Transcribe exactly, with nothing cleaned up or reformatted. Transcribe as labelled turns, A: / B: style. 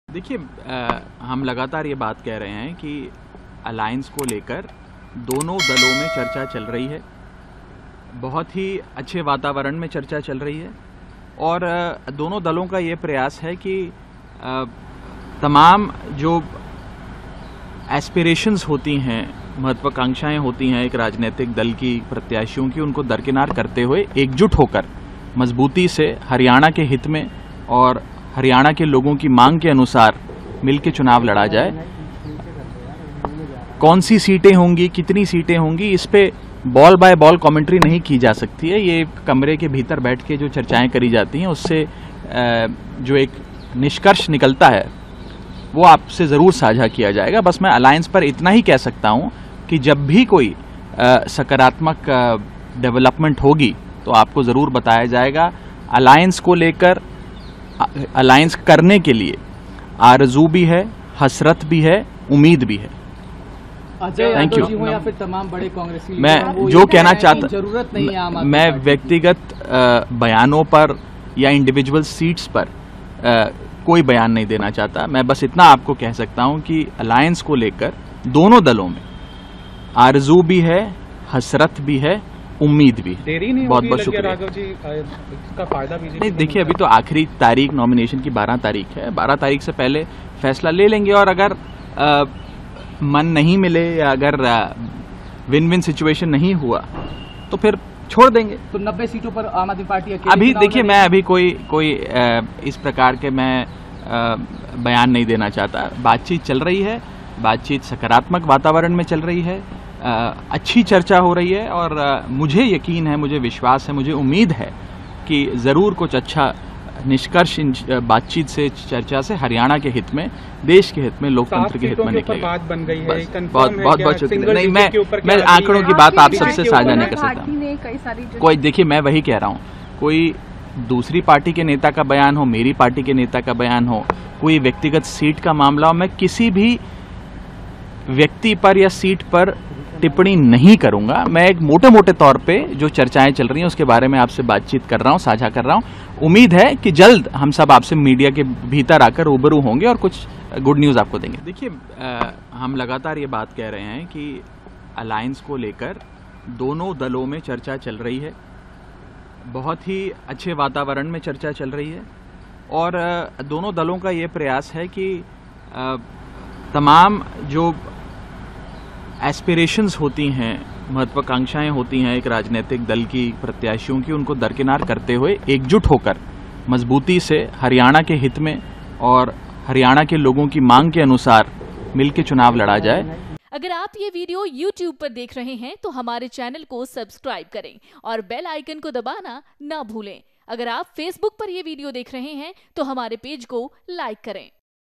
A: देखिए, हम लगातार ये बात कह रहे हैं कि अलायंस को लेकर दोनों दलों में चर्चा चल रही है। बहुत ही अच्छे वातावरण में चर्चा चल रही है और दोनों दलों का ये प्रयास है कि तमाम जो एस्पिरेशंस होती हैं, महत्वाकांक्षाएं होती हैं एक राजनीतिक दल की, प्रत्याशियों की, उनको दरकिनार करते हुए एकजुट होकर मजबूती से हरियाणा के हित में और हरियाणा के लोगों की मांग के अनुसार मिलकर चुनाव लड़ा जाए। कौन सी सीटें होंगी, कितनी सीटें होंगी, इस पे बॉल बाय बॉल कमेंट्री नहीं की जा सकती है। ये कमरे के भीतर बैठ के जो चर्चाएं करी जाती हैं उससे जो एक निष्कर्ष निकलता है वो आपसे ज़रूर साझा किया जाएगा। बस मैं अलायंस पर इतना ही कह सकता हूं कि जब भी कोई सकारात्मक डेवलपमेंट होगी तो आपको ज़रूर बताया जाएगा। अलायंस को लेकर, अलायंस करने के लिए आरज़ू भी है, हसरत भी है, उम्मीद भी है। Thank you.
B: या फिर तमाम बड़े कांग्रेसी
A: मैं जो कहना चाहता,
B: जरूरत नहीं है,
A: मैं व्यक्तिगत बयानों पर या इंडिविजुअल सीट्स पर आ, कोई बयान नहीं देना चाहता। मैं बस इतना आपको कह सकता हूं कि अलायंस को लेकर दोनों दलों में आरज़ू भी है, हसरत भी है, उम्मीद भी है।
C: देरी नहीं
A: बहुत बहुत शुक्रिया।
C: राघव जी, इसका फायदा भी
A: नहीं, देखिए अभी तो आखिरी तारीख नॉमिनेशन की बारह तारीख है। बारह तारीख से पहले फैसला ले लेंगे और अगर आ, मन नहीं मिले या अगर विन विन सिचुएशन नहीं हुआ तो फिर छोड़ देंगे।
B: तो नब्बे सीटों पर आम आदमी पार्टी
A: अभी देखिए, मैं अभी कोई कोई इस प्रकार के मैं बयान नहीं देना चाहता। बातचीत चल रही है, बातचीत सकारात्मक वातावरण में चल रही है, अच्छी चर्चा हो रही है और मुझे यकीन है, मुझे विश्वास है, मुझे उम्मीद है कि ज़रूर कुछ अच्छा निष्कर्ष इन बातचीत से, चर्चा से हरियाणा के हित में, देश के हित में, लोकतंत्र के हित में निकलेगा।
C: बात बन गई है,
A: बहुत बहुत बहुत शुक्रिया। नहीं, मैं मैं आंकड़ों की बात आप सबसे साझा नहीं कर सकता। कोई देखिए, मैं वही कह रहा हूँ, कोई दूसरी पार्टी के नेता का बयान हो, मेरी पार्टी के नेता का बयान हो, कोई व्यक्तिगत सीट का मामला हो, मैं किसी भी व्यक्ति पर या सीट पर टिप्पणी नहीं करूंगा। मैं एक मोटे मोटे तौर पे जो चर्चाएं चल रही हैं उसके बारे में आपसे बातचीत कर रहा हूं, साझा कर रहा हूं। उम्मीद है कि जल्द हम सब आपसे मीडिया के भीतर आकर रूबरू होंगे और कुछ गुड न्यूज़ आपको देंगे। देखिए, हम लगातार ये बात कह रहे हैं कि अलायंस को लेकर दोनों दलों में चर्चा चल रही है। बहुत ही अच्छे वातावरण में चर्चा चल रही है और दोनों दलों का ये प्रयास है कि तमाम जो एस्पिरेशंस होती हैं, महत्वाकांक्षाएं होती हैं एक राजनीतिक दल की, प्रत्याशियों की, उनको दरकिनार करते हुए एकजुट होकर मजबूती से हरियाणा के हित में और हरियाणा के लोगों की मांग के अनुसार मिलकर चुनाव लड़ा जाए।
D: अगर आप ये वीडियो यूट्यूब पर देख रहे हैं तो हमारे चैनल को सब्सक्राइब करें और बेल आइकन को दबाना ना भूलें। अगर आप फेसबुक पर ये वीडियो देख रहे हैं तो हमारे पेज को लाइक करें।